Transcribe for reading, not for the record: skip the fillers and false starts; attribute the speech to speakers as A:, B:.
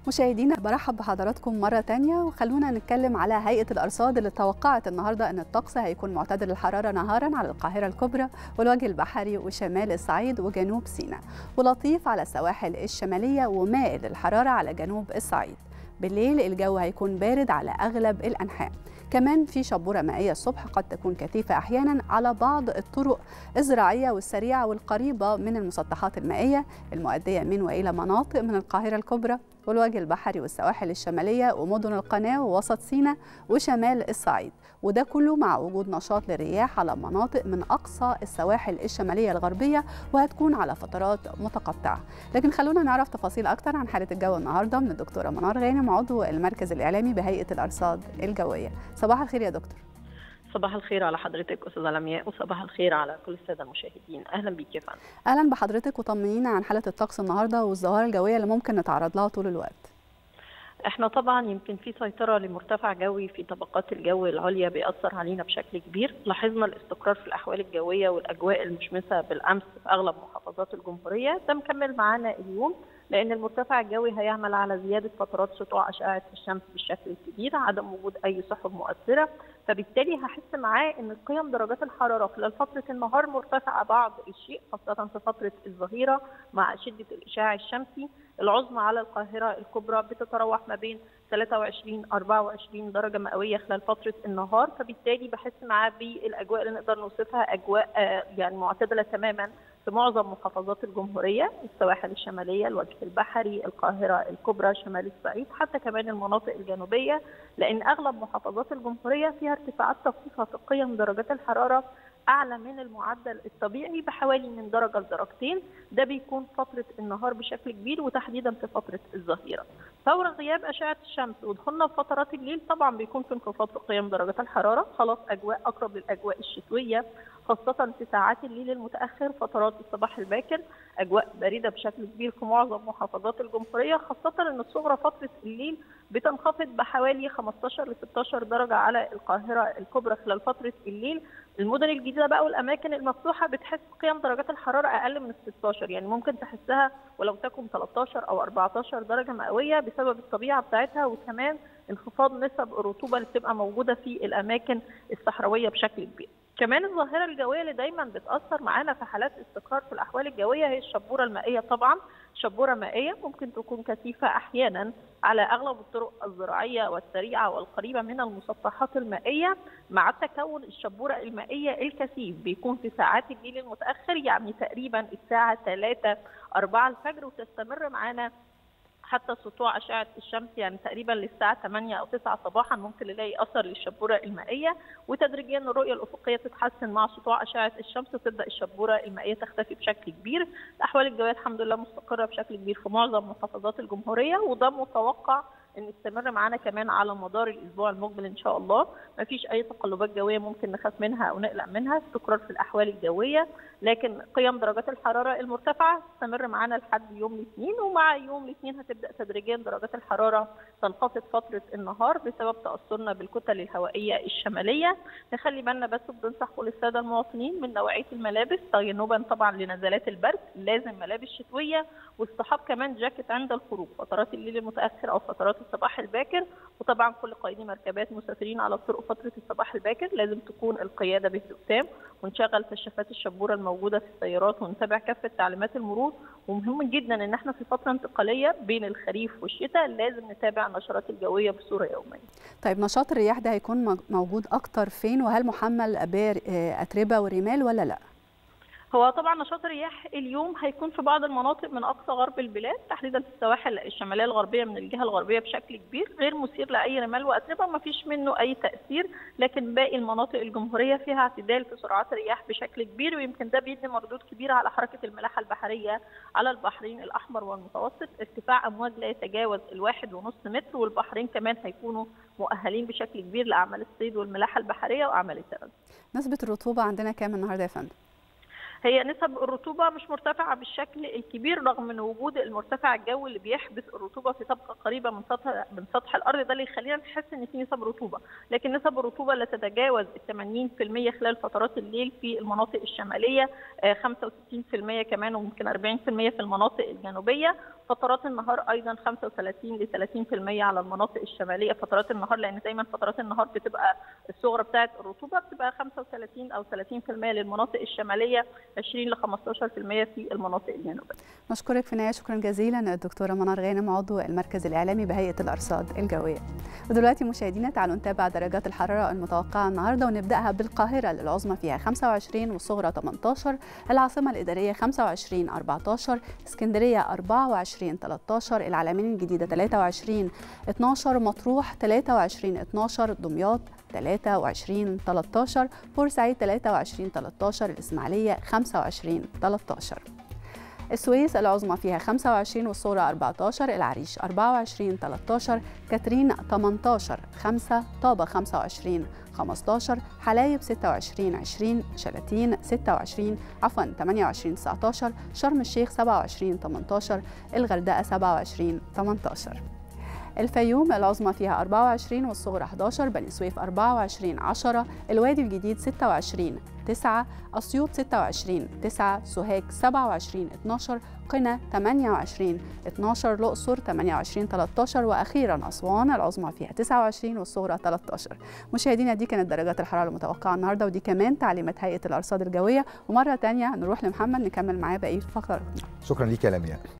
A: مشاهدينا برحب بحضراتكم مرة تانية، وخلونا نتكلم على هيئة الأرصاد اللي توقعت النهاردة أن الطقس هيكون معتدل الحرارة نهارا على القاهرة الكبرى والوجه البحري وشمال الصعيد وجنوب سيناء، ولطيف على السواحل الشمالية ومائل الحرارة على جنوب الصعيد. بالليل الجو هيكون بارد على أغلب الأنحاء. كمان في شبورة مائية الصبح قد تكون كثيفة أحيانا على بعض الطرق الزراعية والسريعة والقريبة من المسطحات المائية المؤدية من وإلى مناطق من القاهرة الكبرى والوجه البحري والسواحل الشمالية ومدن القناة ووسط سيناء وشمال الصعيد، وده كله مع وجود نشاط للرياح على مناطق من أقصى السواحل الشمالية الغربية، وهتكون على فترات متقطعة. لكن خلونا نعرف تفاصيل أكتر عن حالة الجو النهاردة من الدكتورة منار غانم، عضو المركز الإعلامي بهيئة الأرصاد الجوية. صباح الخير يا دكتور.
B: صباح الخير على حضرتك أستاذة لمياء، وصباح الخير على كل السادة المشاهدين. أهلا بيك يا فندم.
A: أهلا بحضرتك، وطمنينا عن حالة الطقس النهاردة والظواهر الجوية اللي ممكن نتعرض لها طول الوقت.
B: احنا طبعا يمكن في سيطرة لمرتفع جوي في طبقات الجو العليا بيأثر علينا بشكل كبير. لاحظنا الاستقرار في الأحوال الجوية والأجواء المشمسة بالأمس في أغلب محافظات الجمهورية، ده مكمل معانا اليوم، لأن المرتفع الجوي هيعمل على زيادة فترات سطوع أشعة الشمس بالشكل الكبير، عدم وجود أي سحب مؤثرة، فبالتالي هحس معاه إن قيم درجات الحرارة خلال فترة النهار مرتفعة بعض الشيء، خاصة في فترة الظهيرة مع شدة الإشعاع الشمسي. العظمى على القاهرة الكبرى بتتراوح ما بين 23 24 درجة مئوية خلال فترة النهار، فبالتالي بحس معاه بالأجواء اللي نقدر نوصفها أجواء يعني معتدلة تماما في معظم محافظات الجمهورية، السواحل الشمالية، الوجه البحري، القاهرة الكبرى، شمال الصعيد، حتى كمان المناطق الجنوبية، لأن أغلب محافظات الجمهورية فيها ارتفاعات طفيفة في قيم درجات الحرارة أعلى من المعدل الطبيعي بحوالي من درجة لدرجتين. ده بيكون فترة النهار بشكل كبير، وتحديدا في فترة الظهيرة. فور غياب أشعة الشمس ودخولنا في فترات الليل طبعا بيكون في انخفاض في قيم درجات الحرارة، خلاص أجواء أقرب للأجواء الشتوية، خاصة في ساعات الليل المتأخر، فترات الصباح الباكر أجواء باردة بشكل كبير في معظم محافظات الجمهورية، خاصة أن الصغرى فترة الليل بتنخفض بحوالي 15 ل 16 درجة على القاهرة الكبرى خلال فترة الليل. المدن الجديدة بقى والأماكن المفتوحة بتحس قيم درجات الحرارة أقل من 16، يعني ممكن تحسها ولو تكن 13 أو 14 درجة مئوية بسبب الطبيعة بتاعتها، وكمان انخفاض نسب الرطوبة اللي بتبقى موجودة في الأماكن الصحراوية بشكل كبير. كمان الظاهرة الجوية اللي دايما بتأثر معانا في حالات استقرار في الأحوال الجوية هي الشبورة المائية. طبعا شبورة مائية ممكن تكون كثيفة أحيانا على أغلب الطرق الزراعية والسريعة والقريبة من المسطحات المائية، مع تكون الشبورة المائية الكثيف بيكون في ساعات الليل المتأخر، يعني تقريبا الساعة 3 4 الفجر، وتستمر معانا حتى سطوع أشعة الشمس، يعني تقريبا للساعة 8 أو 9 صباحا ممكن نلاقي أثر للشبورة المائية، وتدريجيا الرؤية الأفقية تتحسن مع سطوع أشعة الشمس وتبدأ الشبورة المائية تختفي بشكل كبير. الأحوال الجوية الحمد لله مستقرة بشكل كبير في معظم محافظات الجمهورية، وده متوقع ان يستمر معانا كمان على مدار الاسبوع المقبل ان شاء الله. ما فيش اي تقلبات جويه ممكن نخاف منها او نقلق منها، استقرار في الاحوال الجويه، لكن قيم درجات الحراره المرتفعه تستمر معانا لحد يوم الاثنين، ومع يوم الاثنين هتبدا تدريجيا درجات الحراره تنخفض فتره النهار بسبب تاثرنا بالكتل الهوائيه الشماليه. نخلي بالنا بس، بننصح كل الساده المواطنين من نوعيه الملابس، تجنبا طبعا لنزلات البرد، لازم ملابس شتويه، واصطحاب كمان جاكيت عند الخروج فترات الليل المتاخر او فترات الصباح الباكر. وطبعا كل قائدي مركبات مسافرين على الطرق فتره الصباح الباكر لازم تكون القياده بهدوء تام، ونشغل كشافات الشبوره الموجوده في السيارات، ونتابع كافه تعليمات المرور. ومهم جدا ان احنا في فتره انتقاليه بين الخريف والشتاء لازم نتابع النشرات الجويه بصوره يوميه.
A: طيب نشاط الرياح ده هيكون موجود اكتر فين، وهل محمل بأتربة ورمال ولا لا؟
B: هو طبعا نشاط الرياح اليوم هيكون في بعض المناطق من اقصى غرب البلاد، تحديدا في السواحل الشماليه الغربيه من الجهه الغربيه بشكل كبير، غير مثير لاي رمال واتربه، ما فيش منه اي تاثير، لكن باقي المناطق الجمهوريه فيها اعتدال في سرعات الرياح بشكل كبير، ويمكن ده بيدي مردود كبير على حركه الملاحه البحريه على البحرين الاحمر والمتوسط. ارتفاع امواج لا يتجاوز 1.5 متر، والبحرين كمان هيكونوا مؤهلين بشكل كبير لاعمال الصيد والملاحه البحريه واعمال التغذيه.
A: نسبه الرطوبه عندنا كام النهارده يا فندم؟
B: هي نسب الرطوبة مش مرتفعة بالشكل الكبير رغم من وجود المرتفع الجوي اللي بيحبس الرطوبة في طبقة قريبة من سطح الأرض، ده اللي يخلينا نحس إن في نسب رطوبة، لكن نسب الرطوبة لا تتجاوز 80% خلال فترات الليل في المناطق الشمالية، 65% كمان وممكن 40% في المناطق الجنوبية. فترات النهار أيضا 35 ل 30% على المناطق الشمالية فترات النهار، لأن دايما فترات النهار بتبقى الصغرى بتاعة الرطوبة بتبقى 35 أو 30% للمناطق الشمالية، 20 ل 15% في المناطق الجنوبية.
A: نشكرك في النهاية شكرا جزيلا الدكتورة منار غانم عضو المركز الإعلامي بهيئة الأرصاد الجوية. ودلوقتي مشاهدينا تعالوا نتابع درجات الحرارة المتوقعة النهاردة، ونبدأها بالقاهرة العظمى فيها 25 والصغرى 18، العاصمة الإدارية 25 14، اسكندرية 24 13، العلمين الجديدة 23 12، مطروح 23 12، دمياط 23 13، بورسعيد 23 13، الإسماعيلية 25 13. السويس العظمى فيها 25 والصغرى 14، العريش 24 13، كاترين 18 5، طابة 25 15، حلايب 26 20، شلاتين 28 19، شرم الشيخ 27 18، الغردقة 27 18. الفيوم العظمى فيها 24 والصغرى 11، بني سويف 24 10، الوادي الجديد 26 9، أسيوط 26 9، سوهاج 27 12، قنا 28 12، الأقصر 28 13، وأخيرا أسوان العظمى فيها 29 والصغرى 13. مشاهدينا دي كانت درجات الحرارة المتوقعة النهارده، ودي كمان تعليمات هيئة الأرصاد الجوية. ومرة تانية نروح لمحمد نكمل معاه بقية الفقرة.
C: شكرا ليك يا لمياء.